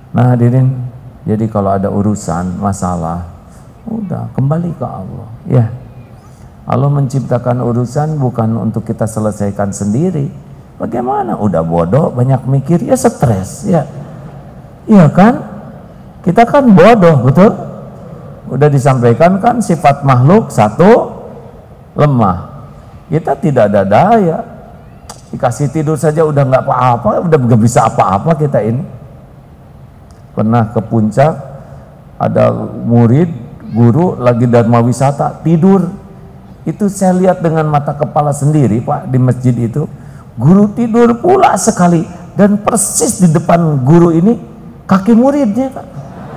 Nah hadirin, jadi kalau ada urusan, masalah, udah kembali ke Allah. Ya, Allah menciptakan urusan bukan untuk kita selesaikan sendiri. Bagaimana? Udah bodoh, banyak mikir, ya stres, ya. Iya kan? Kita kan bodoh, betul? Udah disampaikan kan sifat makhluk satu, lemah. Kita tidak ada daya. Dikasih tidur saja udah nggak apa-apa, udah nggak bisa apa-apa kita ini. Pernah ke puncak, ada murid, guru lagi dharma wisata, tidur. Itu saya lihat dengan mata kepala sendiri Pak, di masjid itu. Guru tidur pula sekali, dan persis di depan guru ini, kaki muridnya Pak.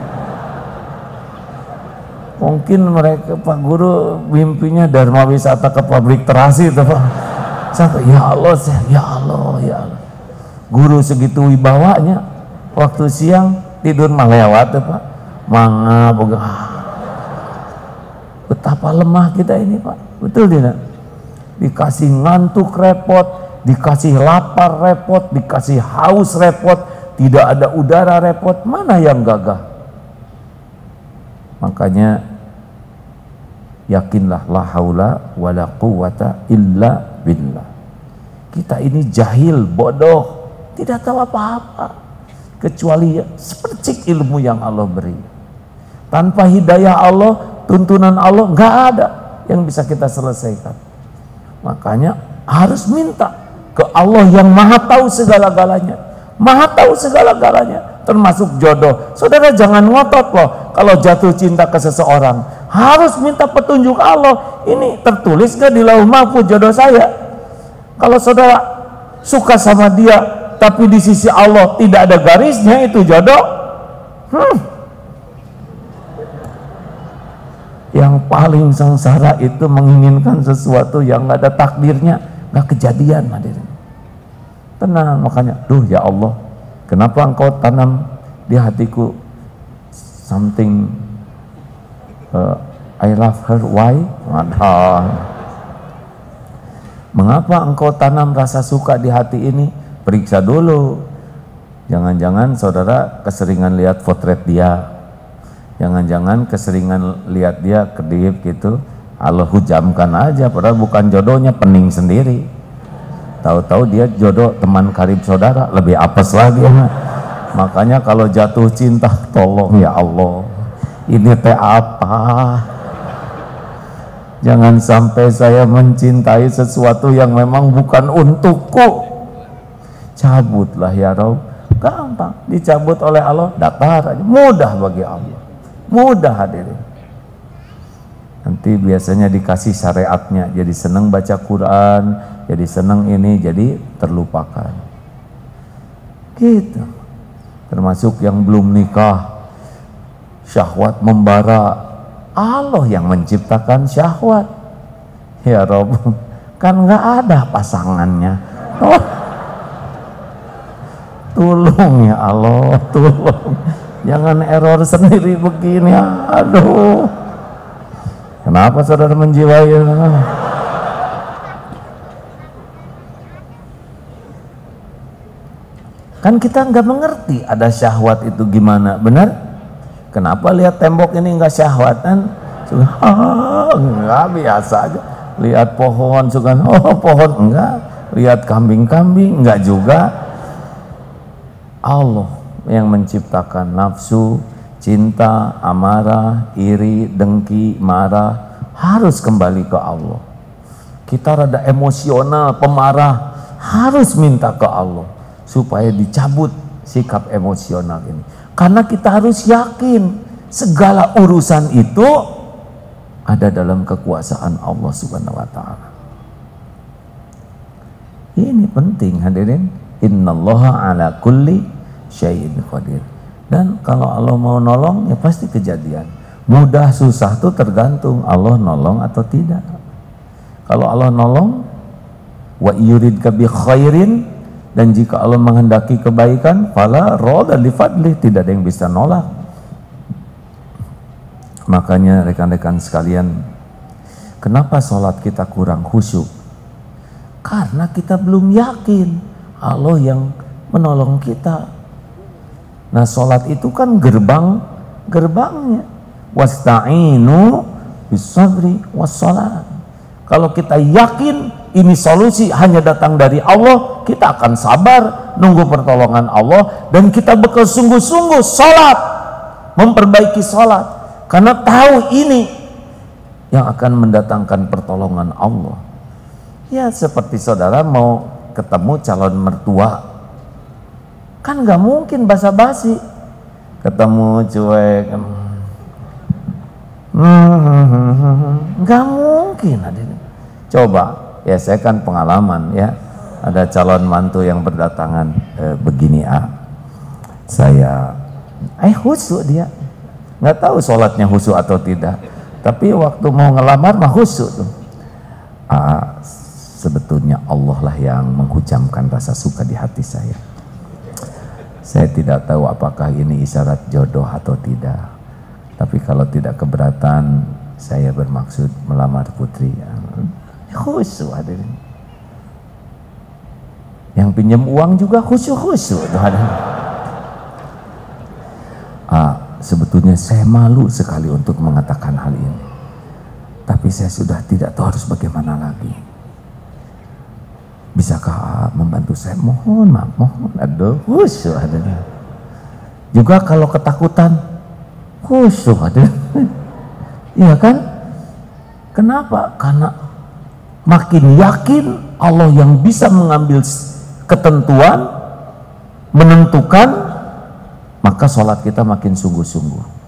Mungkin mereka, Pak Guru mimpinya dharma wisata ke pabrik terasi itu Pak. Sampai ya Allah, ya Allah, ya Allah. Guru segitu wibawanya, waktu siang tidur melewat Pak. Mangap, betapa lemah kita ini Pak. Betul tidak? Dikasih ngantuk repot, dikasih lapar repot, dikasih haus repot, tidak ada udara repot. Mana yang gagah? Makanya yakinlah la haula wala quwata illa billah. Kita ini jahil, bodoh, tidak tahu apa-apa kecuali sepercik ilmu yang Allah beri. Tanpa hidayah Allah, tuntunan Allah, nggak ada yang bisa kita selesaikan. Makanya harus minta ke Allah yang maha tahu segala-galanya, maha tahu segala-galanya, termasuk jodoh. Saudara jangan ngotot loh kalau jatuh cinta ke seseorang, harus minta petunjuk Allah. Ini tertulis gak di Lauh Mahfuz jodoh saya? Kalau saudara suka sama dia tapi di sisi Allah tidak ada garisnya, itu jodoh. Yang paling sengsara itu menginginkan sesuatu yang gak ada takdirnya, gak kejadian hadirin. Tenang, makanya duh ya Allah, kenapa engkau tanam di hatiku something I love her, why? Mengapa engkau tanam rasa suka di hati ini? Periksa dulu. Jangan-jangan saudara keseringan lihat potret dia, jangan-jangan keseringan lihat dia kedip gitu, Allah hujamkan aja, padahal bukan jodohnya, pening sendiri. Tahu-tahu dia jodoh teman karib saudara, lebih apes lagi. Makanya kalau jatuh cinta, tolong ya Allah, ini teh apa? Jangan sampai saya mencintai sesuatu yang memang bukan untukku. Cabutlah ya Rabb. Gampang, dicabut oleh Allah, datar aja, mudah bagi Allah, mudah hadirin. Nanti biasanya dikasih syariatnya, jadi senang baca Quran, jadi senang ini, jadi terlupakan. Gitu. Termasuk yang belum nikah, syahwat membara, Allah yang menciptakan syahwat. Ya Rob, kan nggak ada pasangannya. Oh, tolong ya Allah, tolong. Jangan error sendiri begini. Aduh. Kenapa saudara menjiwai? Kan kita nggak mengerti ada syahwat itu gimana, benar? Kenapa lihat tembok ini nggak syahwatan? Nggak, biasa aja. Lihat pohon, suka pohon, enggak. Lihat kambing-kambing, enggak juga. Allah yang menciptakan nafsu, cinta, amarah, iri, dengki, marah, harus kembali ke Allah. Kita rada emosional, pemarah, harus minta ke Allah supaya dicabut sikap emosional ini. Karena kita harus yakin segala urusan itu ada dalam kekuasaan Allah Subhanahu wa taala. Ini penting hadirin. Innallaha ala kulli syai'in qadir. Dan kalau Allah mau nolong ya pasti kejadian. Mudah susah tuh tergantung Allah nolong atau tidak. Kalau Allah nolong, wa yuridka bi khairin, dan jika Allah menghendaki kebaikan, fala radha li fadli, tidak ada yang bisa nolak. Makanya rekan-rekan sekalian, kenapa sholat kita kurang khusyuk? Karena kita belum yakin Allah yang menolong kita. Nah, sholat itu kan gerbangnya. Wasta'inu bisabri wassalat. Kalau kita yakin ini solusi hanya datang dari Allah, kita akan sabar nunggu pertolongan Allah, dan kita bakal sungguh-sungguh sholat, memperbaiki sholat, karena tahu ini yang akan mendatangkan pertolongan Allah. Ya, seperti saudara mau ketemu calon mertua, kan nggak mungkin basa-basi, ketemu cuek, nggak mungkin. Coba, ya saya kan pengalaman ya, ada calon mantu yang berdatangan begini, saya khusyuk, dia nggak tahu sholatnya khusyuk atau tidak, tapi waktu mau ngelamar mah khusyuk tuh. Sebetulnya Allah lah yang menghujamkan rasa suka di hati saya. Saya tidak tahu apakah ini isyarat jodoh atau tidak, tapi kalau tidak keberatan, saya bermaksud melamar putri. Khusyuk hadirin. Yang pinjam uang juga khusyuk tuh hadirin. Sebetulnya saya malu sekali untuk mengatakan hal ini, tapi saya sudah tidak tahu harus bagaimana lagi. Bisakah membantu saya? Mohon maaf, mohon. Aduh, khusyuk hadirin. Juga kalau ketakutan, khusyuk hadirin. Iya kan? Kenapa? Karena makin yakin Allah yang bisa mengambil ketentuan, menentukan, maka sholat kita makin sungguh-sungguh.